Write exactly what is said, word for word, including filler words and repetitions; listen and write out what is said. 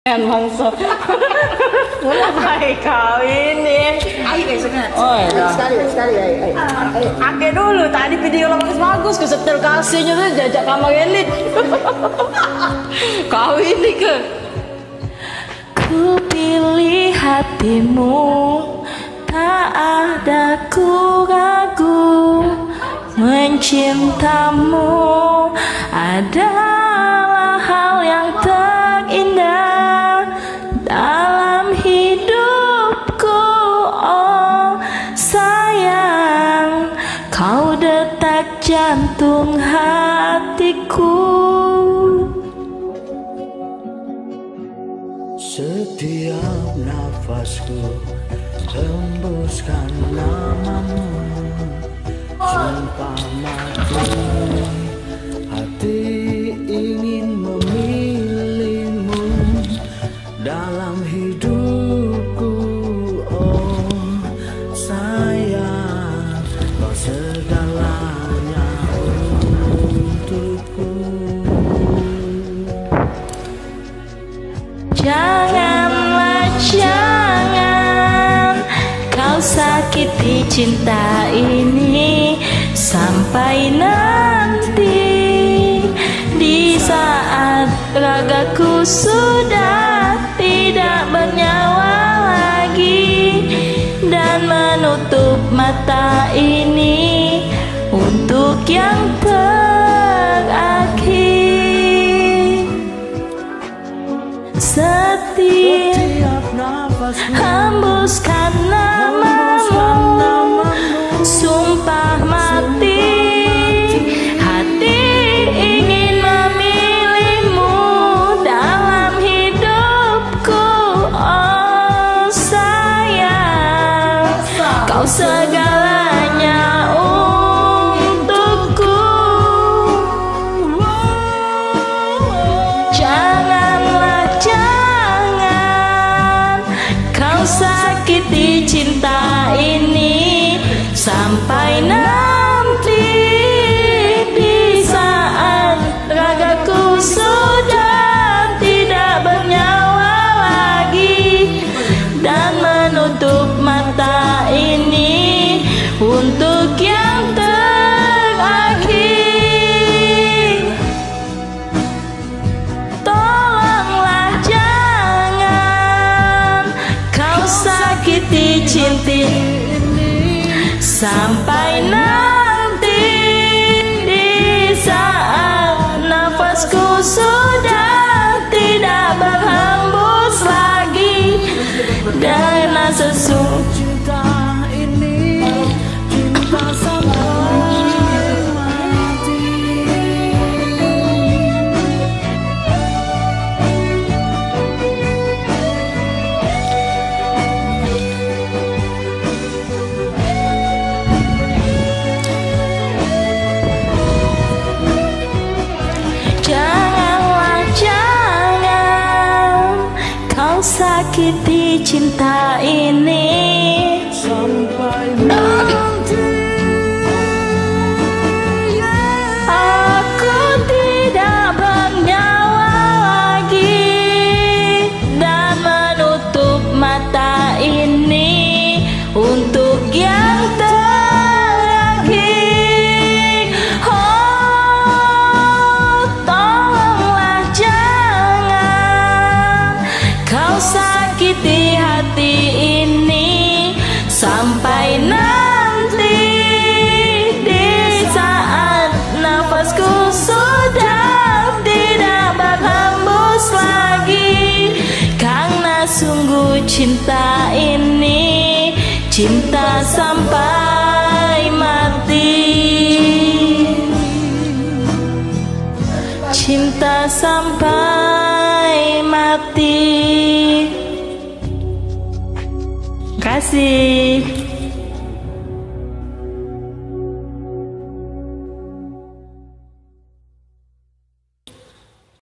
langsung mulai kawin nih. Ayo besoknya. Oh iya. Sekali, sekali, ayo, ayo. Ayo. Oke dulu, tadi video lo bagus-bagus, kesetel kasihnya tuh jajak kamar elit. Kawin nih ke. Ku pilih hatimu, tak ada ku ragu, mencintamu adalah hal yang terindah dalam hidupku. Oh sayang, kau detak jantung hatiku. Setiap nafasku hembuskan namamu, sumpah mati hati ingin memilihmu dalam hidupku. Oh sayang, kau segalanya untukku. Janganlah, jangan kau sakiti cinta ini sampai nanti, di saat ragaku sudah tidak bernyawa lagi, dan menutup mata ini untuk yang terakhir. Setiap hembuskan namamu, sumpah mati hati ingin memilihmu dalam hidupku. Oh sayang, kau segalanya untukku. Janganlah, jangan kau sakiti cinta ini sampai nanti, di saat ragaku sudah tidak bernyawa lagi, dan menutup mata ini untuk yang terakhir. Tolonglah, jangan kau sakiti cinta sampai nanti, di saat nafasku sudah tidak berhembus lagi, dan sesungguhnya Cinta ini cinta sampai mati. janganlah, jangan kau sakiti cinta ini Sampai nanti aku tidak bernyawa lagi, dan menutup mata ini untuk yang terakhir. Oh tolonglah, jangan kau sakiti hati ini sampai nanti, di saat nafasku sudah tidak berhembus lagi, karena sungguh cinta ini cinta sampai mati, cinta sampai mati. Terima kasih.